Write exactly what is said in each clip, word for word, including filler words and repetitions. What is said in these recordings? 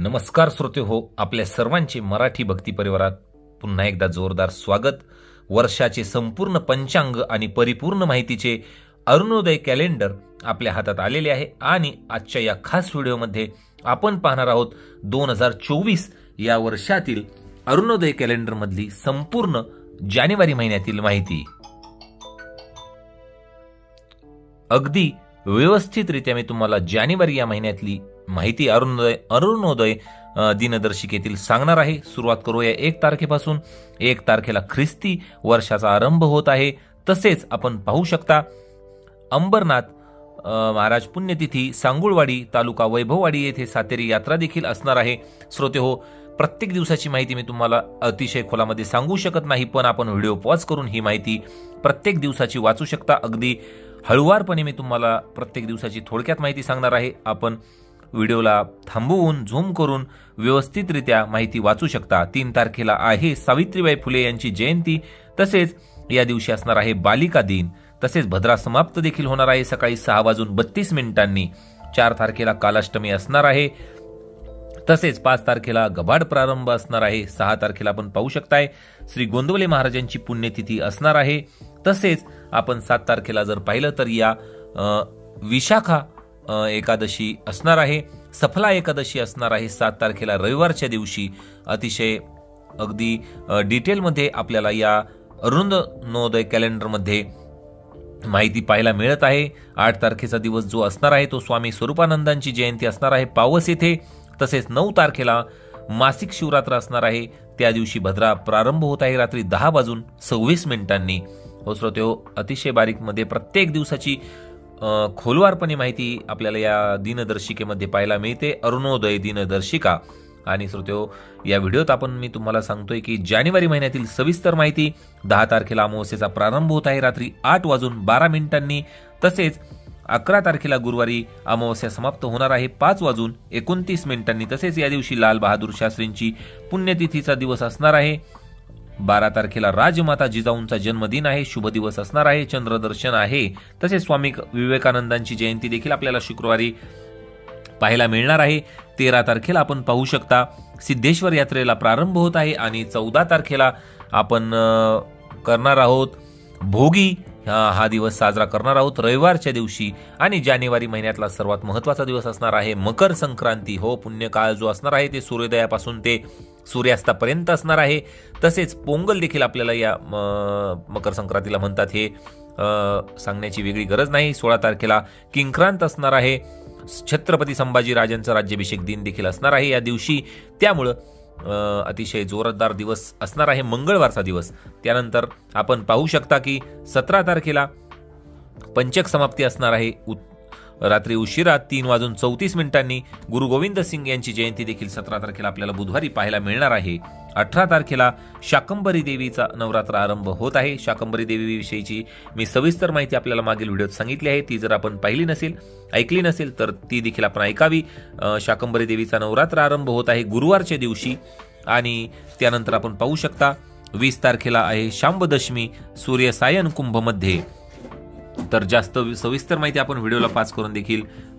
नमस्कार श्रोते हो, आपल्या सर्वांचे मराठी भक्ती परिवारात पुन्हा एकदा जोरदार स्वागत। वर्षाचे संपूर्ण पंचांग आणि परिपूर्ण माहितीचे अरुणोदय कॅलेंडर आपल्या हातात आलेले आहे आणि आजच्या या खास व्हिडिओमध्ये आपण पाहणार आहोत दोन हजार चोवीस या वर्षातील अरुणोदय कॅलेंडर मधली संपूर्ण जानेवारी महिन्यातील माहिती। अगदी व्यवस्थितरित्या मी तुम्हाला जानेवारी या महिन्यातली माहिती अरुणोदय अरुणोदय दिनदर्शिकेतील सांगणार आहे। सुरुवात करूया एक तारखेपासून। एक तारखेला ख्रिस्ती वर्षाचा आरंभ होत आहे। तसेच आपण पाहू शकता अंबरनाथ महाराज पुण्यतिथी सांगुळवाडी तालुका वैभववाडी येथे सातेरी यात्रा देखील असणार आहे। श्रोते हो, प्रत्येक दिवसाची माहिती मी तुम्हाला अतिशय खोलामध्ये सांगू शकत नाही, पण आपण व्हिडिओ पॉज करून ही माहिती प्रत्येक दिवसाची वाचू शकता। अगदी हळुवारपणे मी तुम्हाला प्रत्येक दिवसाची थोडक्यात माहिती सांगणार आहे। आपण व्हिडिओला थांबवून झूम करून व्यवस्थितरित्या माहिती वाचू शकता। तीन तारखेला आहे सावित्रीबाई फुले यांची जयंती, तसेच या दिवशी असणार आहे बालिका दिन, तसेच भद्रा समाप्त देखील होणार आहे सकाळी सहा वाजून बत्तीस मिनिटांनी। चार तारखेला कालाष्टमी असणार आहे, तसेच पाच तारखेला गबाड प्रारंभ असणार आहे। सहा तारखेला आपण पाहू शकताय श्री गोंदवले महाराजांची पुण्यतिथी असणार आहे। तसेच आपण सात तारखेला जर पाहिलं तर या विशाखा एकादशी असणार आहे, सफला एकादशी असणार आहे। सात तारखेला रविवारच्या दिवशी अतिशय अगदी डिटेलमध्ये आपल्याला या अरुणोदय कॅलेंडरमध्ये माहिती पाहायला मिळत आहे। आठ तारखेचा दिवस जो असणार आहे तो स्वामी स्वरूपानंदांची जयंती असणार आहे पावस येथे। तसेच नऊ तारखेला मासिक शिवरात्र असणार आहे, त्या दिवशी भद्रा प्रारंभ होत आहे रात्री दहा वाजून सव्वीस मिनिटांनी। हो श्रोते हो, अतिशय बारीक मध्ये प्रत्येक दिवसाची खोलवारपणे माहिती आपल्याला या दिनदर्शिकेमध्ये पाहायला मिळते, अरुणोदय दिनदर्शिका। आणि श्रोते हो, या व्हिडिओत आपण मी तुम्हाला सांगतोय की जानेवारी महिन्यातील सविस्तर माहिती। दहा तारखेला अमावस्येचा प्रारंभ होत आहे रात्री आठ वाजून बारा मिनिटांनी। तसेच अकरा तारखेला गुरुवारी अमावस्या समाप्त होणार आहे पाच वाजून एकोणतीस मिनिटांनी। तसेच या दिवशी लाल बहादूर शास्त्रींची पुण्यतिथीचा दिवस असणार आहे। बारा तारखेला राजमाता जिजाऊंचा जन्मदिन आहे, शुभ दिवस असणार आहे, चंद्रदर्शन आहे। तसेच स्वामी विवेकानंदांची जयंती देखील आपल्याला शुक्रवारी पाहायला मिळणार आहे। तेरा तारखेला आपण पाहू शकता सिद्धेश्वर यात्रेला प्रारंभ होत आहे आणि चौदा तारखेला आपण करणार आहोत भोगी हा दिवस साजरा करणार आहोत रविवारच्या दिवशी। आणि जानेवारी महिन्यातला सर्वात महत्वाचा दिवस असणार आहे मकर संक्रांती। हो, पुण्यकाळ जो असणार आहे ते सूर्योदयापासून ते सूर्यास्तापर्यंत असणार आहे। तसेच पोंगल देखील आपल्याला या मकर संक्रांतीला म्हणतात, हे सांगण्याची वेगळी गरज नाही। सोळा तारखेला किंक्रांत असणार आहे, छत्रपती संभाजी राजांचा राज्याभिषेक दिन देखील असणार आहे या दिवशी, त्यामुळं अतिशय जोरदार दिवस असणार आहे, मंगळवारचा दिवस। त्यानंतर आपण पाहू शकता की सतरा तारखेला पंचक समाप्ती असणार आहे रात्री उशिरा तीन वाजून चौतीस मिनिटांनी। गुरु गोविंद सिंग यांची जयंती देखील सतरा तारखेला आपल्याला बुधवारी पाहायला मिळणार आहे। अठरा तारखेला शाकंभरी देवीचा नवरात्र आरंभ होत आहे। शाकंभरी देवी विषयीची मी सविस्तर माहिती आपल्याला मागील व्हिडिओत सांगितली आहे, ती जर आपण पाहिली नसेल ऐकली नसेल तर ती देखील आपण ऐकावी। शाकंभरी देवीचा नवरात्र आरंभ होत आहे गुरुवारच्या दिवशी। आणि त्यानंतर आपण पाहू शकता वीस तारखेला आहे शांबदशमी सूर्यसायन कुंभमध्ये। तर जास्त सविस्तर माहिती आपण व्हिडिओला पास करून देखील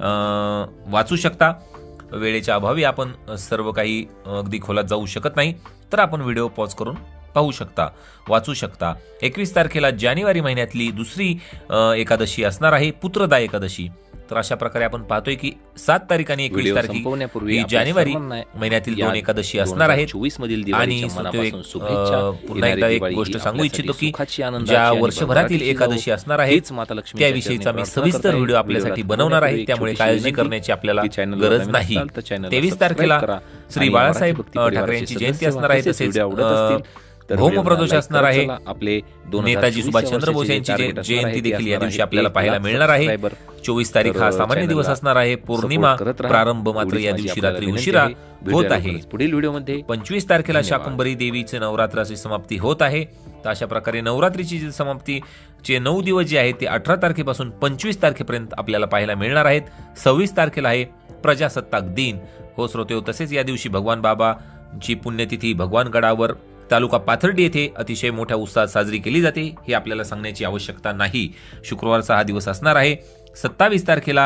वाचू शकता। वेळेच्या अभावी आपण सर्व काही अगदी खोलात जाऊ शकत नाही, तर आपण व्हिडिओ पॉज करून पाहू शकता, वाचू शकता। एकवीस तारखेला जानेवारी महिन्यातली दुसरी एकादशी असणार आहे पुत्रदा एकादशी। तर अशा प्रकारे आपण पाहतोय की सात तारीख आणि एकवीस तारखे जानेवारी महिन्यातील दोन एकादशी असणार आहेत। आणि पुन्हा एकदा एक गोष्ट सांगू इच्छितो की ज्या वर्षभरातील एकादशी असणार आहे त्याविषयीचा मी सविस्तर व्हिडिओ आपल्यासाठी बनवणार आहे, त्यामुळे काळजी करण्याची आपल्याला गरज नाही। तेवीस तारखेला श्री बाळासाहेब ठाकरे यांची जयंती असणार आहे, तसेच भौम प्रदोष असणार आहे। आपले नेताजी सुभाषचंद्र बोस यांची जयंती देखील या दिवशी आपल्याला पाहायला मिळणार आहे। चोवीस तारीख हा सामान्य दिवस असणार आहे, पौर्णिमा प्रारंभ मात्र या दिवशी रात्री उशिरा होत आहे। पुढील व्हिडिओमध्ये पंचवीस तारखेला शाकंभरी देवीचे नवरात्राची समाप्ती होत आहे। तर अशा प्रकारे नवरात्रीची जी समाप्तीचे नऊ दिवस जे आहेत ते अठरा तारखेपासून पंचवीस तारखेपर्यंत आपल्याला पाहायला मिळणार आहेत। सव्वीस तारखेला आहे प्रजासत्ताक दिन। हो श्रोते हो, तसेच या दिवशी भगवान बाबाची पुण्यतिथी भगवानगडावर तालुका पाथर्डी येथे अतिशय मोठ्या उत्साहात साजरी केली जाते, हे आपल्याला सांगण्याची आवश्यकता नाही। शुक्रवारचा हा दिवस असणार आहे। सत्तावीस तारखेला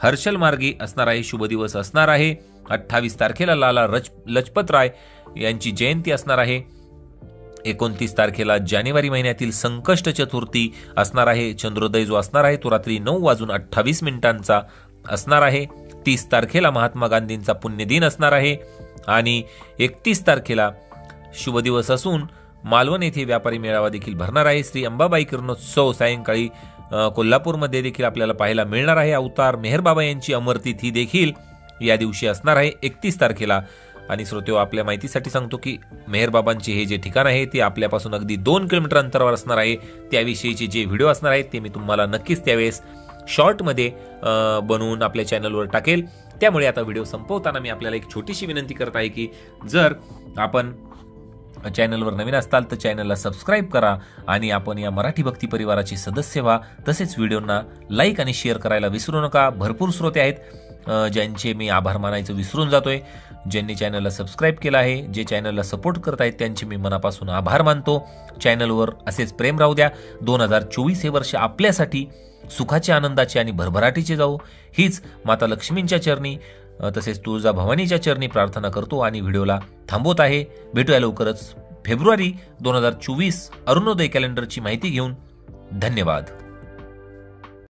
हर्षल मार्गे असणार आहे, शुभ दिवस असणार आहे. अठ्ठावीस तारखेला लाला लजपत राय यांची जयंती असणार आहे. एकोणतीस तारखेला जानेवारी महिन्यातील संकष्ट चतुर्थी असणार आहे. चंद्रोदय जो असणार आहे तो रात्री नऊ वाजून अठ्ठावीस मिनिटांचा असणार आहे. तीस तारखेला महात्मा गांधींचा पुण्यदिन असणार आहे आणि एकतीस तारखेला शुभ दिवस असून मालवण येथे व्यापारी मेळावा देखील भरणार आहे. श्री अंबाबाई किरणोत्सव सायंकाळी कोल्हापूरमध्ये देखील आपल्याला पाहायला मिळणार आहे. अवतार मेहरबाबा यांची अमरतिथी देखील या दिवशी असणार आहे एकतीस तारखेला. आणि श्रोतेहो, आपल्या माहितीसाठी सांगतो की मेहरबाबांचे हे जे ठिकाण आहे ते आपल्यापासून अगदी दोन किलोमीटर अंतरावर असणार आहे. त्याविषयीचे जे व्हिडिओ असणार आहेत ते मी तुम्हाला नक्कीच त्यावेळेस शॉर्टमध्ये बनवून आपल्या चॅनलवर टाकेल. त्यामुळे आता व्हिडिओ संपवताना मी आपल्याला एक छोटीशी विनंती करत आहे की जर आपण चॅनलवर नवीन असताल तर चॅनलला सबस्क्राईब करा आणि आपण या मराठी भक्ती परिवाराचे सदस्य व्हा. तसेच व्हिडिओना लाईक आणि शेअर करायला विसरू नका. भरपूर श्रोते आहेत ज्यांचे मी आभार मानायचं विसरून जातोय. ज्यांनी चॅनलला सबस्क्राईब केलं आहे, जे चॅनलला सपोर्ट करत आहेत त्यांचे मी मनापासून आभार मानतो. चॅनलवर असेच प्रेम राहू द्या. दोन हजार चोवीस हे वर्ष आपल्यासाठी सुखाचे, आनंदाचे आणि भरभराटीचे जाऊ हीच माता लक्ष्मींच्या चरणी तसेच तुळजा भवानीच्या चरणी प्रार्थना करतो आणि व्हिडिओला थांबवत आहे. भेटूया लवकरच फेब्रुवारी दोन हजार चोवीस अरुणोदय कॅलेंडरची माहिती घेऊन. धन्यवाद.